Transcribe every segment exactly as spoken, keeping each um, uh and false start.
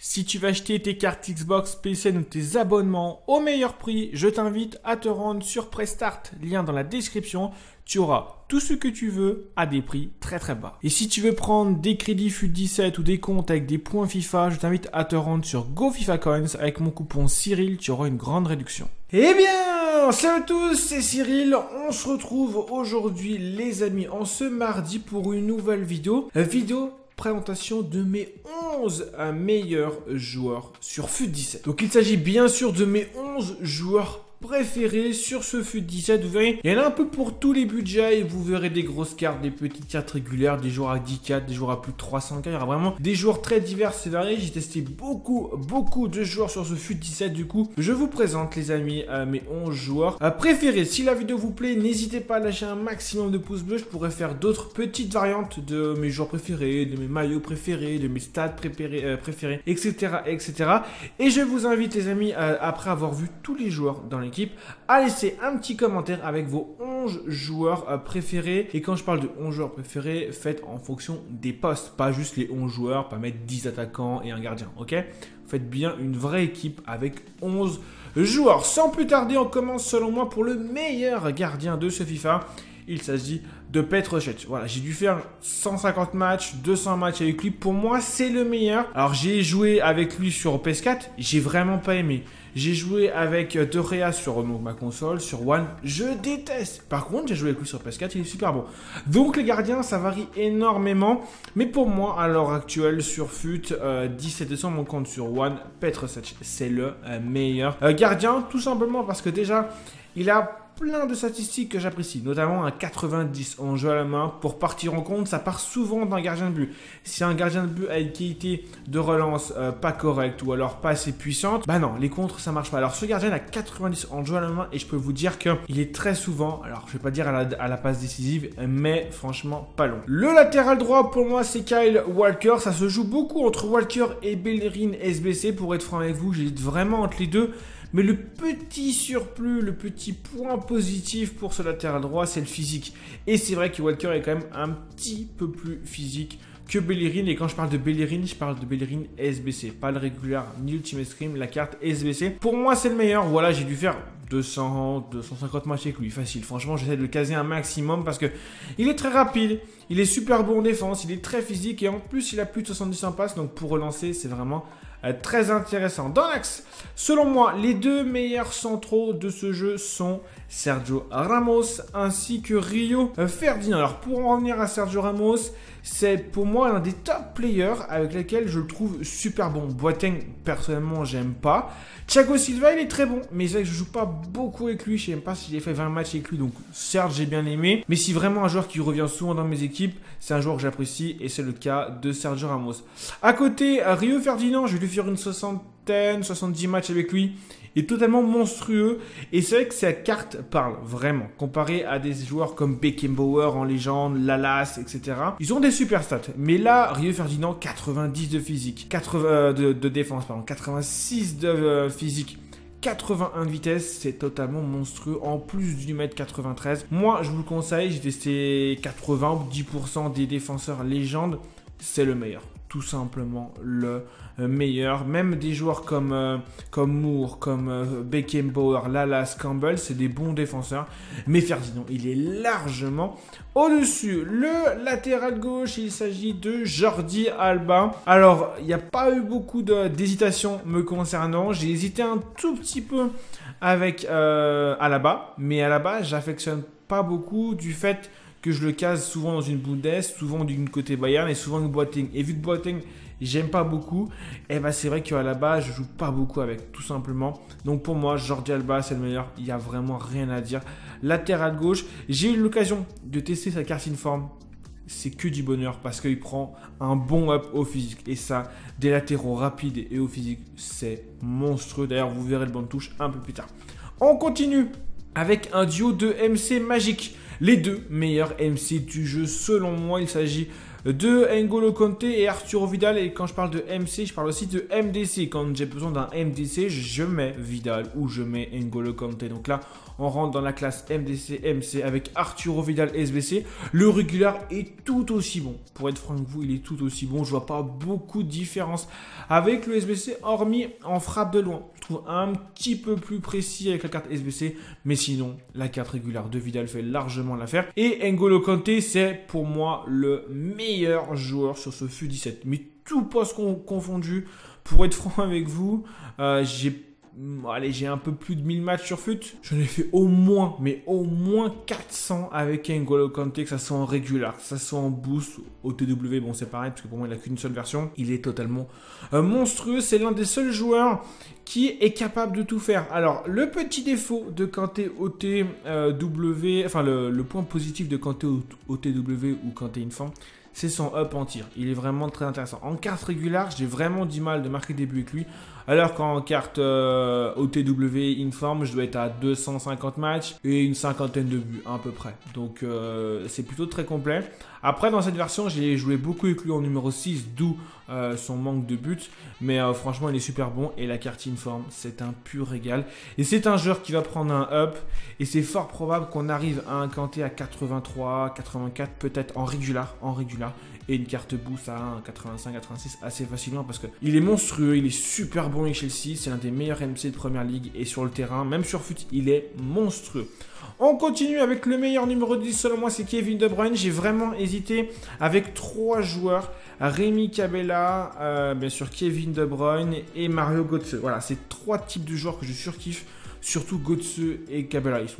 Si tu veux acheter tes cartes Xbox, P C ou tes abonnements au meilleur prix, je t'invite à te rendre sur Prestart, lien dans la description. Tu auras tout ce que tu veux à des prix très très bas. Et si tu veux prendre des crédits F U T dix-sept ou des comptes avec des points FIFA, je t'invite à te rendre sur GoFifaCoins avec mon coupon Cyril, tu auras une grande réduction. Eh bien, salut à tous, c'est Cyril. On se retrouve aujourd'hui les amis en ce mardi pour une nouvelle vidéo. Vidéo présentation de mes onze meilleurs joueurs sur F U T dix-sept. Donc il s'agit bien sûr de mes onze joueurs préférés sur ce F U T dix-sept. Vous verrez, il y en a un peu pour tous les budgets et vous verrez des grosses cartes, des petites cartes régulières, des joueurs à dix cartes, des joueurs à plus de trois cents cartes. Il y aura vraiment des joueurs très divers et variés. J'ai testé beaucoup, beaucoup de joueurs sur ce F U T dix-sept. Du coup, je vous présente les amis euh, mes onze joueurs euh, préférés. Si la vidéo vous plaît, n'hésitez pas à lâcher un maximum de pouces bleus. Je pourrais faire d'autres petites variantes de mes joueurs préférés, de mes maillots préférés, de mes stats préférés, euh, préférés et cetera, et cetera. Et je vous invite les amis, euh, après avoir vu tous les joueurs dans l'équipe, à laisser un petit commentaire avec vos onze joueurs euh, préférés. Et quand je parle de onze joueurs préférés, faites en fonction des postes, pas juste les onze joueurs, pas mettre dix attaquants et un gardien, ok? Faites bien une vraie équipe avec onze joueurs. Sans plus tarder, on commence selon moi pour le meilleur gardien de ce FIFA. Il s'agit de Petr Cech. Voilà, j'ai dû faire cent cinquante matchs, deux cents matchs avec lui. Pour moi, c'est le meilleur. Alors, j'ai joué avec lui sur P S quatre. J'ai vraiment pas aimé. J'ai joué avec De Gea sur donc, ma console, sur One. Je déteste. Par contre, j'ai joué avec lui sur P S quatre. Il est super bon. Donc, les gardiens, ça varie énormément. Mais pour moi, à l'heure actuelle, sur F U T euh, dix-sept décembre, mon compte sur One, Petr Cech, c'est le euh, meilleur euh, gardien. Tout simplement parce que déjà, il a plein de statistiques que j'apprécie, notamment un quatre-vingt-dix en jeu à la main. Pour partir en compte, ça part souvent d'un gardien de but. Si un gardien de but a une qualité de relance euh, pas correcte ou alors pas assez puissante, bah non, les contres ça marche pas. Alors ce gardien a quatre-vingt-dix en jeu à la main et je peux vous dire qu'il est très souvent, alors je vais pas dire à la, à la passe décisive, mais franchement pas long. Le latéral droit pour moi c'est Kyle Walker. Ça se joue beaucoup entre Walker et Bellerin S B C. Pour être franc avec vous, j'hésite vraiment entre les deux. Mais le petit surplus, le petit point positif pour ce latéral droit, c'est le physique. Et c'est vrai que Walker est quand même un petit peu plus physique que Bellerin. Et quand je parle de Bellerin, je parle de Bellerin S B C. Pas le régulier ni Ultimate Scream, la carte S B C. Pour moi, c'est le meilleur. Voilà, j'ai dû faire deux cents, deux cent cinquante matchs avec lui. Facile. Franchement, j'essaie de le caser un maximum parce que il est très rapide. Il est super bon en défense. Il est très physique. Et en plus, il a plus de soixante-dix en passe. Donc, pour relancer, c'est vraiment Euh, très intéressant. Dans l'axe, selon moi, les deux meilleurs centraux de ce jeu sont Sergio Ramos ainsi que Rio Ferdinand. Alors pour en revenir à Sergio Ramos, c'est pour moi l'un des top players avec lesquels je le trouve super bon. Boateng, personnellement, j'aime pas. Thiago Silva, il est très bon, mais c'est vrai que je joue pas beaucoup avec lui. Je sais même pas si j'ai fait vingt matchs avec lui, donc certes, j'ai bien aimé. Mais si vraiment un joueur qui revient souvent dans mes équipes, c'est un joueur que j'apprécie et c'est le cas de Sergio Ramos. À côté, Rio Ferdinand, je vais lui faire une soixantaine, soixante-dix matchs avec lui. Il est totalement monstrueux et c'est vrai que sa carte parle vraiment. Comparé à des joueurs comme Beckenbauer en légende, Lalas, et cetera. Ils ont des super stats. Mais là, Rio Ferdinand, quatre-vingt-dix de physique, quatre-vingts de, de défense, pardon, quatre-vingt-six de euh, physique, quatre-vingt-un de vitesse, c'est totalement monstrueux. En plus du mètre quatre-vingt-treize. Moi, je vous le conseille, j'ai testé quatre-vingts ou dix pour cent des défenseurs légendes. C'est le meilleur. Tout simplement le meilleur. Même des joueurs comme, euh, comme Moore, comme euh, Beckenbauer, Lalas, Campbell, c'est des bons défenseurs. Mais Ferdinand, il est largement au-dessus. Le latéral gauche, il s'agit de Jordi Alba. Alors, il n'y a pas eu beaucoup d'hésitation me concernant. J'ai hésité un tout petit peu avec euh, Alaba. Mais Alaba, j'affectionne pas beaucoup du fait que je le case souvent dans une Bundes, souvent du côté Bayern et souvent du Boateng. Et vu que Boateng, j'aime pas beaucoup, et ben c'est vrai qu'à la base, je joue pas beaucoup avec, tout simplement. Donc pour moi, Jordi Alba, c'est le meilleur. Il n'y a vraiment rien à dire. Latéral gauche, j'ai eu l'occasion de tester sa carte informe. C'est que du bonheur parce qu'il prend un bon up au physique. Et ça, des latéraux rapides et au physique, c'est monstrueux. D'ailleurs, vous verrez le banc de touche un peu plus tard. On continue avec un duo de M C magique. Les deux meilleurs M C du jeu, selon moi, il s'agit de N'Golo Kanté et Arturo Vidal. Et quand je parle de M C, je parle aussi de M D C. Quand j'ai besoin d'un M D C, je mets Vidal ou je mets N'Golo Kanté. Donc là, On rentre dans la classe M D C, M C avec Arturo Vidal S B C. Le régular est tout aussi bon. Pour être franc avec vous, il est tout aussi bon. Je vois pas beaucoup de différence avec le S B C, hormis en frappe de loin. Je trouve un petit peu plus précis avec la carte S B C, mais sinon, la carte régulière de Vidal fait largement l'affaire. Et N'Golo Kanté, c'est pour moi le meilleur joueur sur ce F U dix-sept. Mais tout poste confondu, pour être franc avec vous, euh, j'ai Allez, j'ai un peu plus de mille matchs sur F U T. J'en ai fait au moins, mais au moins quatre cents avec N'Golo Kanté, que ça soit en régular, que ça soit en boost, au T W. Bon, c'est pareil, parce que pour moi, il n'a qu'une seule version. Il est totalement euh, monstrueux. C'est l'un des seuls joueurs qui est capable de tout faire. Alors, le petit défaut de Kanté O T W, enfin, le, le point positif de Kanté O T W ou Kanté Inform, c'est son up en tir. Il est vraiment très intéressant. En carte régulière, j'ai vraiment du mal de marquer des buts avec lui. Alors qu'en carte euh, O T W Inform, je dois être à deux cent cinquante matchs et une cinquantaine de buts à peu près. Donc euh, c'est plutôt très complet. Après, dans cette version, j'ai joué beaucoup avec lui en numéro six, d'où euh, son manque de buts. Mais euh, franchement, il est super bon. Et la carte Inform, c'est un pur régal. Et c'est un joueur qui va prendre un up. Et c'est fort probable qu'on arrive à un Kanté à quatre-vingt-trois, quatre-vingt-quatre, peut-être en régular, en régular. Et une carte boost à un quatre-vingt-cinq, quatre-vingt-six assez facilement parce qu'il est monstrueux, il est super bon avec Chelsea, c'est l'un des meilleurs M C de première ligue et sur le terrain, même sur F U T, il est monstrueux. On continue avec le meilleur numéro dix selon moi, c'est Kevin De Bruyne. J'ai vraiment hésité avec trois joueurs, Rémi Cabella, euh, bien sûr Kevin De Bruyne et Mario Götze. Voilà, c'est trois types de joueurs que je surkiffe, surtout Götze et Cabella, ils sont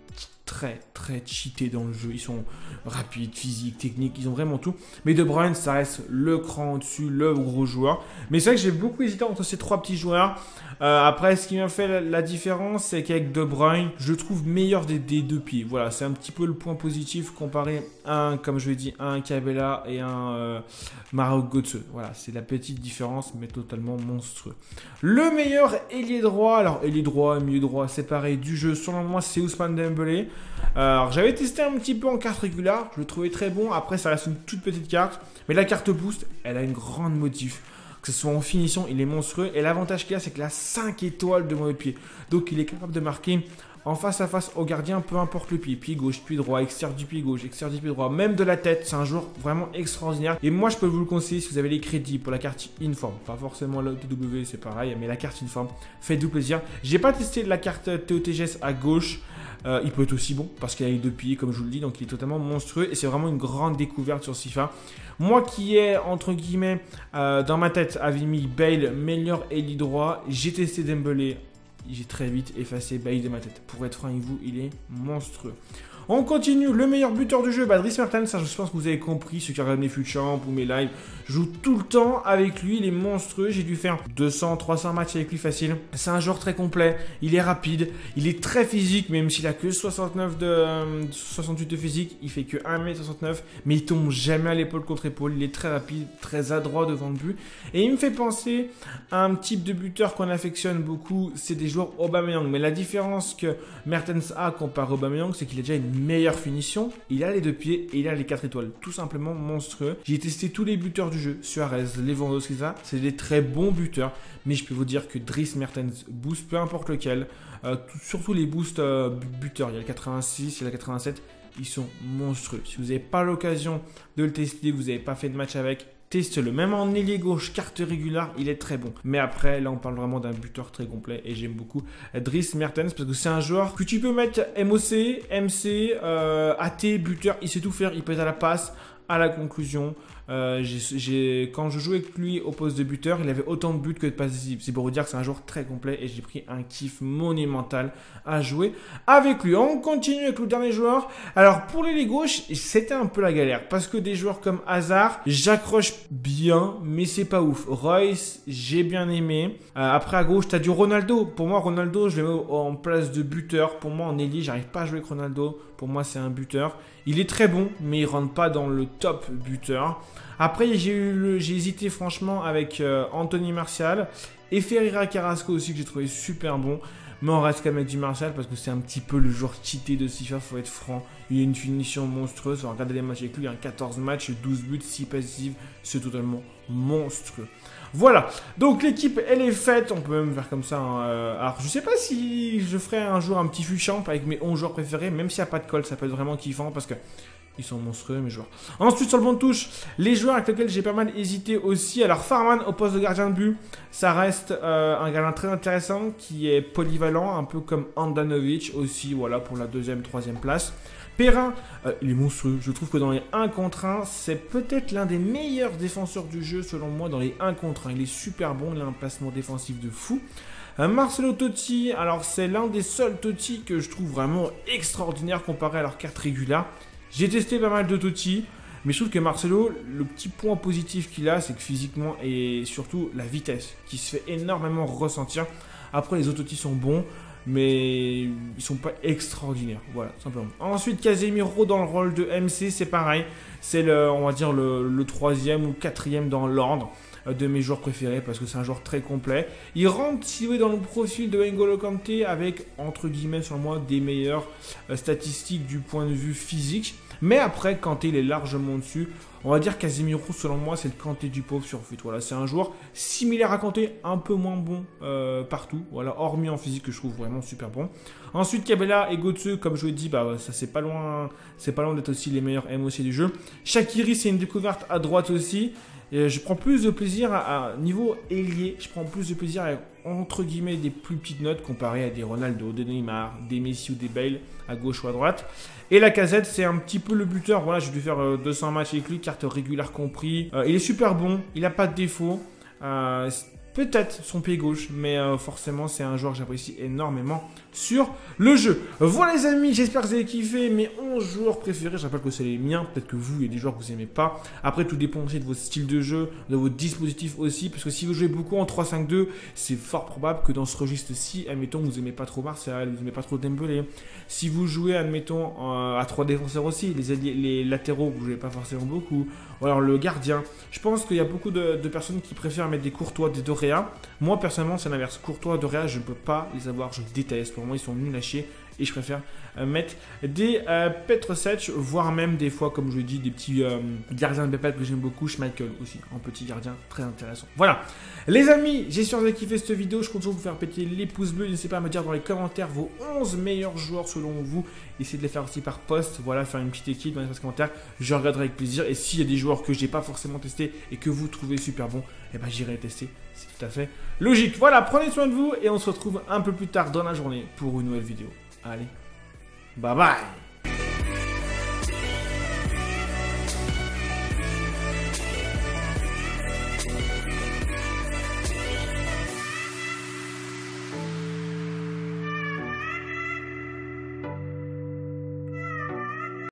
très très cheatés dans le jeu, ils sont rapides, physiques, techniques, ils ont vraiment tout. Mais De Bruyne, ça reste le cran au-dessus, le gros joueur. Mais c'est vrai que j'ai beaucoup hésité entre ces trois petits joueurs. Euh, après, ce qui m'a fait la, la différence, c'est qu'avec De Bruyne, je le trouve meilleur des, des deux pieds. Voilà, c'est un petit peu le point positif comparé à un, comme je l'ai dit, à un Cabella et un euh, Mario Götze. Voilà, c'est la petite différence, mais totalement monstrueux. Le meilleur ailier droit, alors ailier droit, milieu droit, c'est pareil du jeu. Selon moi, c'est Ousmane Dembélé. Alors, j'avais testé un petit peu en carte régulière, je le trouvais très bon. Après, ça reste une toute petite carte, mais la carte boost, elle a une grande motif. Que ce soit en finition, il est monstrueux. Et l'avantage qu'il a, c'est qu'il a cinq étoiles de mauvais pied. Donc, il est capable de marquer en face à face au gardien, peu importe le pied. Pied gauche, pied droit, extérieur du pied gauche, extérieur du pied droit, même de la tête. C'est un joueur vraiment extraordinaire. Et moi, je peux vous le conseiller si vous avez les crédits pour la carte Inform. Pas forcément la O T W, c'est pareil, mais la carte Inform, faites-vous plaisir. J'ai pas testé la carte T O T G S à gauche. Euh, il peut être aussi bon parce qu'il a les deux pieds, comme je vous le dis, donc il est totalement monstrueux et c'est vraiment une grande découverte sur FIFA. Moi qui ai, entre guillemets, euh, dans ma tête, avait mis Bale meilleur ailier droit, j'ai testé Dembélé, j'ai très vite effacé Bale de ma tête. Pour être franc avec vous, il est monstrueux. On continue, le meilleur buteur du jeu, bah, Dries Mertens, ça je pense que vous avez compris, ceux qui regardent mes FUTChamp ou mes lives, je joue tout le temps avec lui, il est monstrueux, j'ai dû faire deux cents, trois cents matchs avec lui facile. C'est un joueur très complet, il est rapide, il est très physique, même s'il a que soixante-neuf de, euh, soixante-huit de physique, il fait que un mètre soixante-neuf, mais il tombe jamais à l'épaule contre épaule, il est très rapide, très adroit devant le but. Et il me fait penser à un type de buteur qu'on affectionne beaucoup, c'est des joueurs Aubameyang. Mais la différence que Mertens a comparé à Aubameyang, c'est qu'il a déjà une meilleure finition, il a les deux pieds et il a les quatre étoiles, tout simplement monstrueux. J'ai testé tous les buteurs du jeu, Suarez, Lewandowski, ça, c'est des très bons buteurs, mais je peux vous dire que Dries Mertens boost peu importe lequel, euh, tout, surtout les boosts euh, buteurs, il y a le quatre-vingt-six, il y a le quatre-vingt-sept, ils sont monstrueux. Si vous n'avez pas l'occasion de le tester, vous n'avez pas fait de match avec, testez-le. Même en ailier gauche, carte régulière, il est très bon. Mais après, là, on parle vraiment d'un buteur très complet et j'aime beaucoup Dries Mertens parce que c'est un joueur que tu peux mettre M O C, M C, euh, A T, buteur, il sait tout faire. Il peut être à la passe, à la conclusion. Euh, j'ai, j'ai, quand je jouais avec lui au poste de buteur, il avait autant de buts que de passes décisives. C'est pour vous dire que c'est un joueur très complet et j'ai pris un kiff monumental à jouer avec lui. On continue avec le dernier joueur. Alors pour les gauches, c'était un peu la galère parce que des joueurs comme Hazard, j'accroche bien, mais c'est pas ouf. Royce, j'ai bien aimé. Euh, après à gauche, t'as du Ronaldo. Pour moi, Ronaldo, je le mets en place de buteur. Pour moi, en ailier, j'arrive pas à jouer avec Ronaldo. Pour moi, c'est un buteur. Il est très bon, mais il rentre pas dans le top buteur. Après, j'ai, eu le, j'ai hésité franchement avec euh, Anthony Martial et Ferreira Carrasco aussi que j'ai trouvé super bon. Mais on reste quand même avec du Martial parce que c'est un petit peu le joueur cheaté de FIFA, faut être franc. Il a une finition monstrueuse. Regardez les matchs avec lui, il y a quatorze matchs, douze buts, six passives. C'est totalement monstrueux. Voilà, donc l'équipe elle est faite, on peut même faire comme ça. Hein. Euh, alors je sais pas si je ferai un jour un petit fuchamp avec mes onze joueurs préférés, même s'il n'y a pas de colle, ça peut être vraiment kiffant parce que ils sont monstrueux mes joueurs. Ensuite sur le banc de touche, les joueurs avec lesquels j'ai pas mal hésité aussi. Alors Farman au poste de gardien de but, ça reste euh, un gardien très intéressant qui est polyvalent, un peu comme Handanovic aussi, voilà pour la deuxième, troisième place. Perrin, euh, il est monstrueux. Je trouve que dans les un contre un, c'est peut-être l'un des meilleurs défenseurs du jeu, selon moi, dans les un contre un. Il est super bon, il a un placement défensif de fou. Euh, Marcelo Totti, alors c'est l'un des seuls Totti que je trouve vraiment extraordinaire comparé à leur carte régulière. J'ai testé pas mal de Totti, mais je trouve que Marcelo, le petit point positif qu'il a, c'est que physiquement et surtout la vitesse, qui se fait énormément ressentir. Après, les autres Totti sont bons, mais ils sont pas extraordinaires, voilà, simplement. Ensuite, Casemiro dans le rôle de M C, c'est pareil. C'est le, on va dire, le, le troisième ou quatrième dans l'ordre de mes joueurs préférés parce que c'est un joueur très complet. Il rentre, si vous voulez, dans le profil de N'Golo Kanté avec, entre guillemets, sur moi, des meilleures euh, statistiques du point de vue physique. Mais après, Kanté, il est largement dessus. On va dire Casemiro, selon moi, c'est le Kanté du pauvre sur foot. Voilà, c'est un joueur similaire à Kanté, un peu moins bon euh, partout. Voilà, hormis en physique que je trouve vraiment super bon. Ensuite, Kabela et Götze, comme je vous l'ai dit, bah, ça c'est pas loin, c'est pas loin d'être aussi les meilleurs M O C du jeu. Shaqiri, c'est une découverte à droite aussi. Et je prends plus de plaisir à, à niveau ailier, je prends plus de plaisir à entre guillemets des plus petites notes comparé à des Ronaldo, des Neymar, des Messi ou des Bale à gauche ou à droite. Et Lacazette, c'est un petit peu le buteur. Voilà, j'ai dû faire euh, deux cents matchs avec lui, carte régulière compris. Euh, il est super bon, il n'a pas de défaut. Euh, Peut-être son pied gauche, mais euh, forcément c'est un joueur que j'apprécie énormément sur le jeu. Voilà les amis, j'espère que vous avez kiffé mes onze joueurs préférés. Je rappelle que c'est les miens, peut-être que vous, il y a des joueurs que vous n'aimez pas. Après tout dépend aussi de votre style de jeu, de votre dispositif aussi, parce que si vous jouez beaucoup en trois cinq deux, c'est fort probable que dans ce registre-ci, admettons vous n'aimez pas trop Martial, vous n'aimez pas trop Dembélé. Si vous jouez, admettons, euh, à trois défenseurs aussi, les, alliés, les latéraux, vous ne jouez pas forcément beaucoup, ou alors le gardien. Je pense qu'il y a beaucoup de, de personnes qui préfèrent mettre des Courtois, des Doré. Moi personnellement c'est l'inverse, Courtois, Doria, je ne peux pas les avoir, je déteste, pour moi ils sont nuls à chier et je préfère euh, mettre des euh, Petrovic, voire même des fois comme je dis des petits euh, gardiens de Pépette que j'aime beaucoup, Schmeichel aussi, un petit gardien très intéressant. Voilà les amis, j'espère que vous avez kiffé cette vidéo, je compte sur vous faire péter les pouces bleus, n'hésitez pas à me dire dans les commentaires vos onze meilleurs joueurs selon vous, essayez de les faire aussi par post, voilà, faire une petite équipe dans les commentaires, je regarderai avec plaisir et s'il y a des joueurs que je n'ai pas forcément testé et que vous trouvez super bons, et ben j'irai les tester, c'est tout à fait logique. Voilà, prenez soin de vous et on se retrouve un peu plus tard dans la journée pour une nouvelle vidéo. Allez, bye bye.